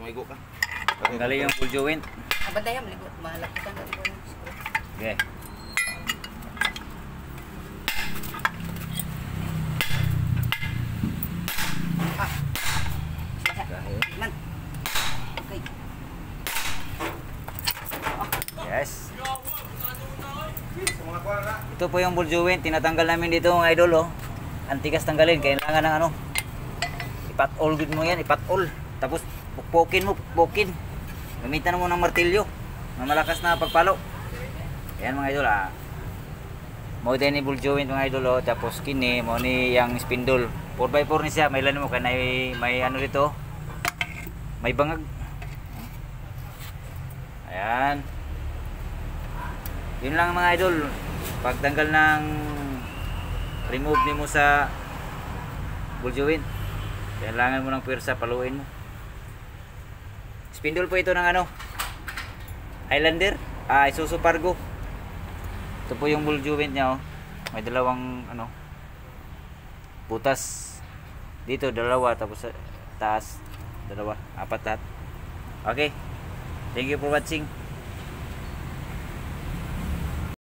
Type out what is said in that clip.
Maigo ka. Tanggalin yung ball joint. Abantay maligot. Mahalap kita na ito. Okay. Man. Okay. Yes. Ito po yung ball joint. Tinatanggal namin dito mga idol. Oh. Antigas tanggalin. Kailangan ng ano. Ipat-all good mo yan. Ipat-all. Tapos pukpukin mo. Pukpukin. Gamitan mo ng martilyo. Na malakas na pagpalo. Ayan mga idol. Mo din ni ball joint mga idol. Oh. Tapos kini. Mo ni yung spindle. 4x4 ni siya. May lano mo. Kaya may ano dito. May bangag. Ayan. Yun lang mga idol. Pagtanggal ng remove ni mo sa ball joint, kailangan mo ng pwersa, paluin mo. Spindle po ito ng ano, Highlander, Isuzu Pargo. Ito po yung ball joint nya. Oh. May dalawang ano, butas dito, dalawa, tapos sa taas dalawa, apat lahat. Okay, thank you for watching.